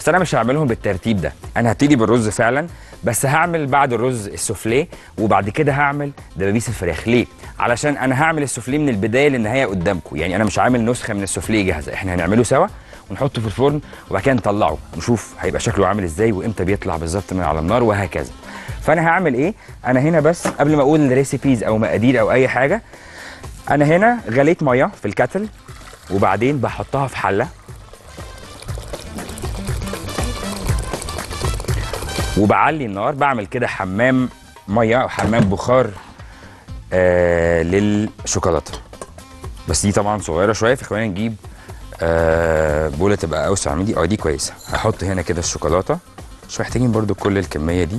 بس انا مش هعملهم بالترتيب ده، انا هبتدي بالرز فعلا، بس هعمل بعد الرز السوفليه، وبعد كده هعمل دبابيس الفراخ. ليه؟ علشان انا هعمل السوفليه من البدايه للنهايه قدامكم، يعني انا مش عامل نسخه من السوفليه جاهزه، احنا هنعمله سوا ونحطه في الفرن وبعد كده نطلعه نشوف هيبقى شكله عامل ازاي وامتى بيطلع بالظبط من على النار وهكذا. فانا هعمل ايه؟ انا هنا بس قبل ما اقول ريسيبيز او مقادير او اي حاجه، انا هنا غليت ميه في الكاتل وبعدين بحطها في حله وبعلي النار، بعمل كده حمام ميه او حمام بخار للشوكولاته. بس دي طبعا صغيره شويه، فخلينا نجيب بوله تبقى اوسع من دي. دي كويسه. هحط هنا كده الشوكولاته، مش محتاجين برضو كل الكميه دي.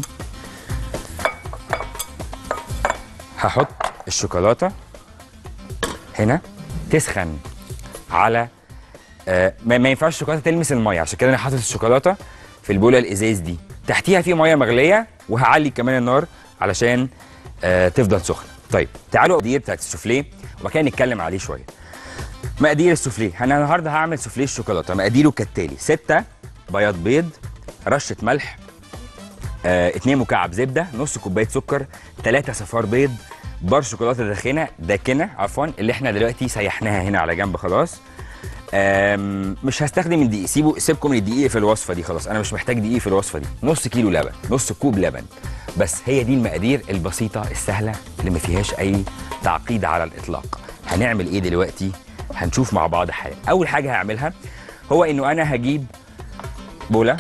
هحط الشوكولاته هنا تسخن على ما ينفعش الشوكولاته تلمس الميه، عشان كده انا حاطط الشوكولاته في البوله الازاز دي، تحتيها في ميه مغليه، وهعلي كمان النار علشان تفضل سخنه. طيب تعالوا المقادير بتاعت السوفليه وبعد كده نتكلم عليه شويه. مقادير السوفليه، انا النهارده هعمل سوفليه الشوكولاته. مقاديره كالتالي: 6 بياض بيض، رشه ملح، 2 مكعب زبده، نص كوبايه سكر، 3 صفار بيض، بار شوكولاته داكنه اللي احنا دلوقتي سيحناها هنا على جنب خلاص. مش هستخدم الدقيق، سيبكم من الدقيق في الوصفه دي، خلاص انا مش محتاج دقيق في الوصفه دي. نص كيلو لبن، نص كوب لبن، بس هي دي المقادير البسيطه السهله اللي ما فيهاش اي تعقيد على الاطلاق. هنعمل ايه دلوقتي؟ هنشوف مع بعض حالا. اول حاجه هعملها هو انه انا هجيب بوله،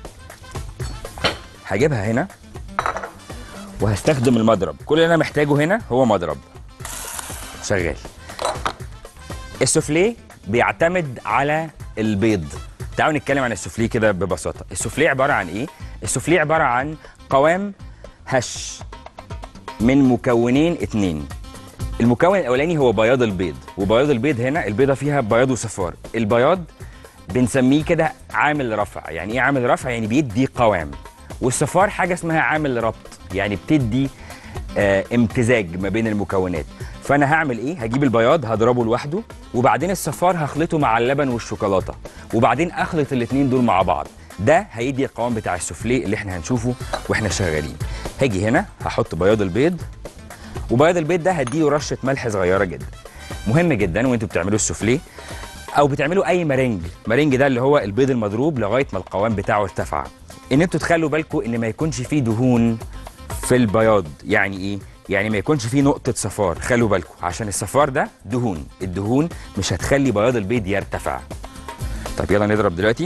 هجيبها هنا وهستخدم المضرب. كل اللي انا محتاجه هنا هو مضرب شغال. السوفليه بيعتمد على البيض. تعالوا نتكلم عن السوفليه كده ببساطه. السوفليه عباره عن ايه؟ السوفليه عباره عن قوام هش من مكونين 2. المكون الاولاني هو بياض البيض، وبياض البيض هنا البيضه فيها بياض وصفار. البياض بنسميه كده عامل رفع. يعني ايه عامل رفع؟ يعني بيدي قوام. والصفار حاجه اسمها عامل ربط، يعني بتدي امتزاج ما بين المكونات. فانا هعمل ايه؟ هجيب البياض هضربه لوحده، وبعدين الصفار هخلطه مع اللبن والشوكولاته، وبعدين اخلط الاثنين دول مع بعض. ده هيدي القوام بتاع السوفليه اللي احنا هنشوفه واحنا شغالين. هاجي هنا هحط بياض البيض، وبياض البيض ده هديله رشه ملح صغيره جدا. مهم جدا وانتوا بتعملوا السوفليه او بتعملوا اي مارينج ده اللي هو البيض المضروب لغايه ما القوام بتاعه ارتفع، ان انتوا تخلوا بالكم ان ما يكونش فيه دهون في البياض. يعني ايه؟ يعني ما يكونش فيه نقطه صفار. خلوا بالكم عشان الصفار ده دهون، الدهون مش هتخلي بياض البيض يرتفع. طب يلا نضرب دلوقتي.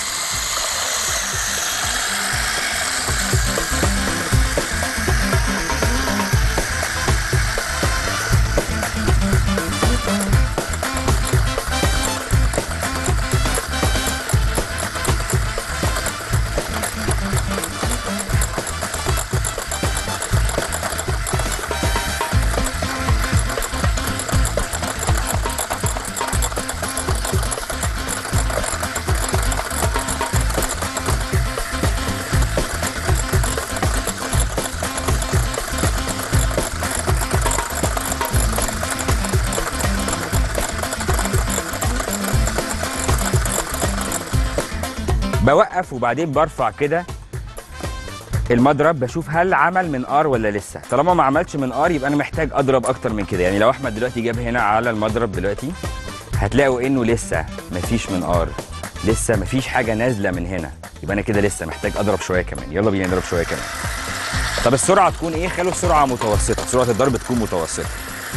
بوقف وبعدين برفع كده المضرب، بشوف هل عمل منقار ولا لسه. طالما ما عملش منقار يبقى انا محتاج اضرب اكتر من كده. يعني لو احمد دلوقتي جاب هنا على المضرب دلوقتي هتلاقوا انه لسه مفيش منقار، لسه مفيش حاجه نازله من هنا، يبقى انا كده لسه محتاج اضرب شويه كمان. يلا بينا نضرب شويه كمان. طب السرعه تكون ايه؟ خلوا السرعه متوسطه، سرعه الضرب تكون متوسطه.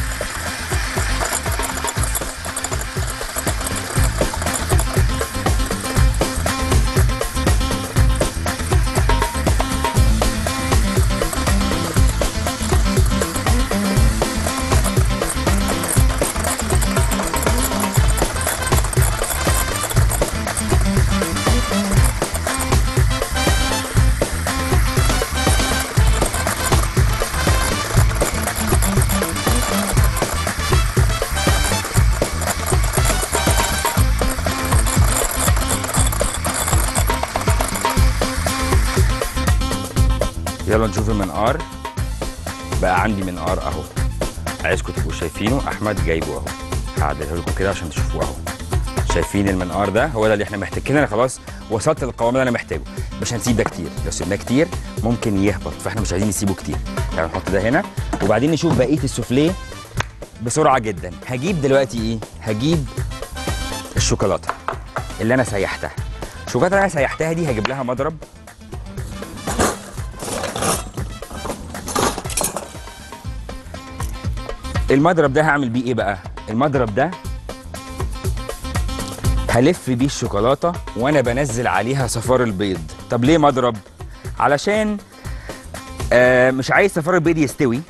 يلا نشوف المنقار. بقى عندي منقار اهو، عايزكم تبقوا شايفينه. احمد جايبه اهو، هعدله لكم كده عشان تشوفوه اهو. شايفين المنقار ده؟ هو ده اللي احنا محتاجينه. انا خلاص وصلت للقوام اللي انا محتاجه. مش هنسيب ده كتير، لو سيبناه كتير ممكن يهبط، فاحنا مش عايزين نسيبه كتير. يعني نحط ده هنا وبعدين نشوف بقيه السوفليه بسرعه جدا. هجيب دلوقتي ايه؟ هجيب الشوكولاته اللي انا سيحتها. الشوكولاته اللي انا سيحتها دي هجيب لها مضرب. المضرب ده هعمل بيه ايه بقى؟ المضرب ده هلف بيه الشوكولاته وانا بنزل عليها صفار البيض. طب ليه مضرب؟ علشان مش عايز صفار البيض يستوي،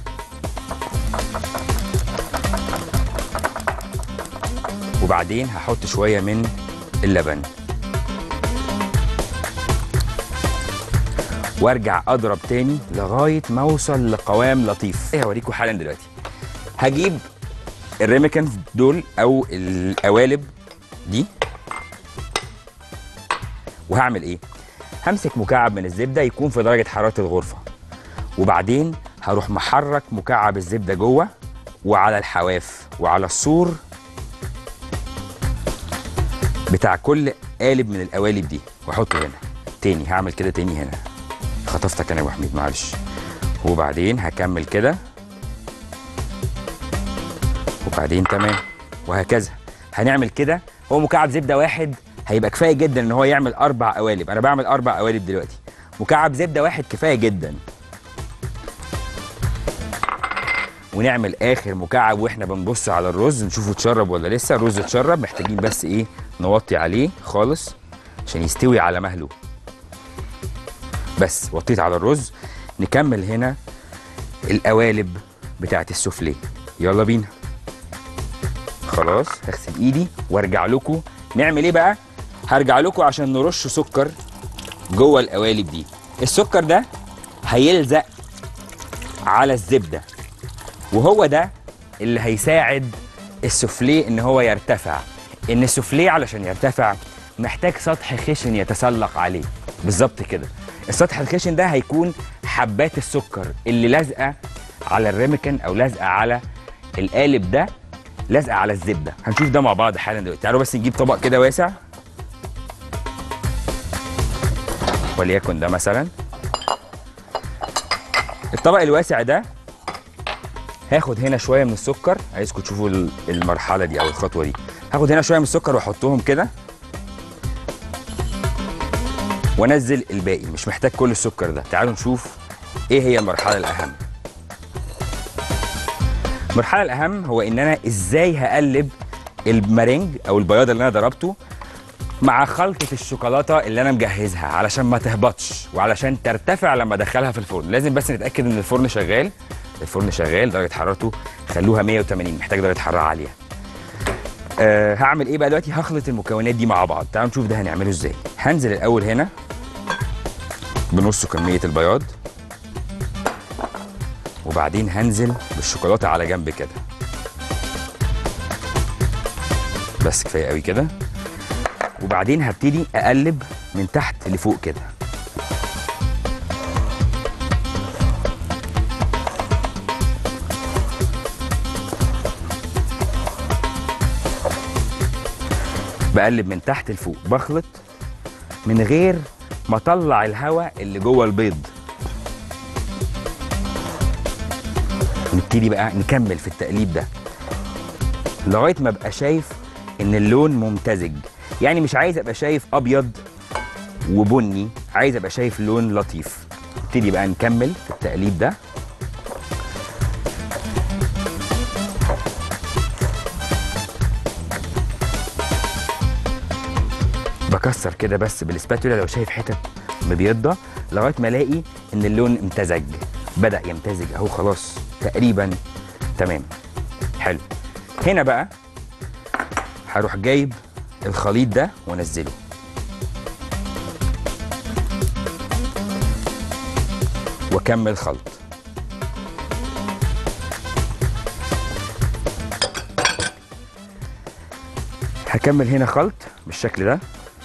وبعدين هحط شويه من اللبن وارجع اضرب تاني لغايه ما اوصل لقوام لطيف. هوريكم حالا دلوقتي. هجيب الريميكنز دول او القوالب دي وهعمل ايه؟ همسك مكعب من الزبده يكون في درجه حراره الغرفه، وبعدين هروح محرك مكعب الزبده جوه وعلى الحواف وعلى السور بتاع كل قالب من القوالب دي واحطه هنا. تاني هعمل كده تاني هنا. خطفتك انا يا ابو حميد معلش. وبعدين هكمل كده وبعدين تمام وهكذا. هنعمل كده. هو مكعب زبده واحد هيبقى كفايه جدا ان هو يعمل 4 قوالب. انا بعمل 4 قوالب دلوقتي. مكعب زبده واحد كفايه جدا. ونعمل اخر مكعب واحنا بنبص على الرز نشوفه اتشرب ولا لسه. الرز اتشرب، محتاجين بس ايه؟ نوطي عليه خالص عشان يستوي على مهله. بس وطيت على الرز. نكمل هنا القوالب بتاعت السوفليه. يلا بينا. خلاص هغسل ايدي وارجع لكم. نعمل ايه بقى؟ هرجع لكم عشان نرش سكر جوه القوالب دي. السكر ده هيلزق على الزبده، وهو ده اللي هيساعد السوفليه ان هو يرتفع. ان السوفليه علشان يرتفع محتاج سطح خشن يتسلق عليه. بالظبط كده. السطح الخشن ده هيكون حبات السكر اللي لازقه على الريمكن او لازقه على القالب ده، لازقه على الزبده. هنشوف ده مع بعض حالا دلوقتي. تعالوا بس نجيب طبق كده واسع، وليكن ده مثلا. الطبق الواسع ده هاخد هنا شويه من السكر. عايزكم تشوفوا المرحله دي او الخطوه دي. هاخد هنا شويه من السكر واحطهم كده وانزل الباقي. مش محتاج كل السكر ده. تعالوا نشوف ايه هي المرحله الاهم. المرحله الاهم هو ان انا ازاي هقلب المارينج او البياض اللي انا ضربته مع خلطه الشوكولاته اللي انا مجهزها علشان ما تهبطش وعلشان ترتفع لما ادخلها في الفرن. لازم بس نتاكد ان الفرن شغال. الفرن شغال، درجه حرارته خلوها 180، محتاج درجه حراره عاليه. هعمل ايه بقى دلوقتي؟ هخلط المكونات دي مع بعض. تعالوا نشوف ده هنعمله ازاي. هنزل الاول هنا بنص كميه البياض، وبعدين هنزل بالشوكولاته على جنب كده. بس كفايه قوي كده. وبعدين هبتدي اقلب من تحت لفوق كده. بقلب من تحت لفوق، بخلط من غير ما اطلع الهواء اللي جوه البيض. نبتدي بقى نكمل في التقليب ده لغايه ما ابقى شايف ان اللون ممتزج. يعني مش عايز ابقى شايف ابيض وبني، عايز ابقى شايف لون لطيف. نبتدي بقى نكمل في التقليب ده. بكسر كده بس بالسباتولا لو شايف حتت مبيضه لغايه ما الاقي ان اللون امتزج، بدا يمتزج اهو. خلاص تقريبا تمام. حلو. هنا بقى هروح جايب الخليط ده وانزله. واكمل خلط. هكمل هنا خلط بالشكل ده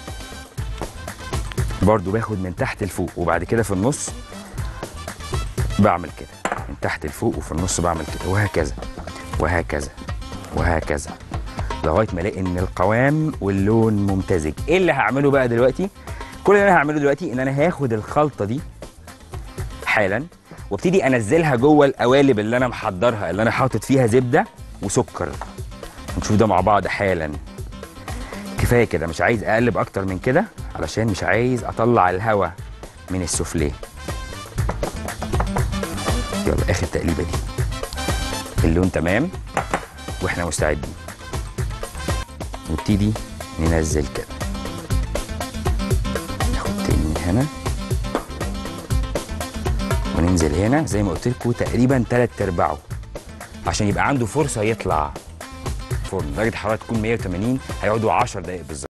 برضو. باخد من تحت لفوق وبعد كده في النص بعمل كده. من تحت لفوق وفي النص بعمل كده، وهكذا وهكذا وهكذا لغايه ما الاقي ان القوام واللون ممتزج. ايه اللي هعمله بقى دلوقتي؟ كل اللي انا هعمله دلوقتي ان انا هاخد الخلطه دي حالا وابتدي انزلها جوه القوالب اللي انا محضرها، اللي انا حاطط فيها زبده وسكر. نشوف ده مع بعض حالا. كفايه كده، مش عايز اقلب اكتر من كده علشان مش عايز اطلع الهواء من السوفليه. يلا اخر تقليبه دي. اللون تمام واحنا مستعدين. نبتدي ننزل كده، ناخد تاني من هنا وننزل هنا زي ما قلت لكم تقريبا 3/4 عشان يبقى عنده فرصه يطلع فرن. درجه الحراره تكون 180، هيقعدوا 10 دقائق بالظبط.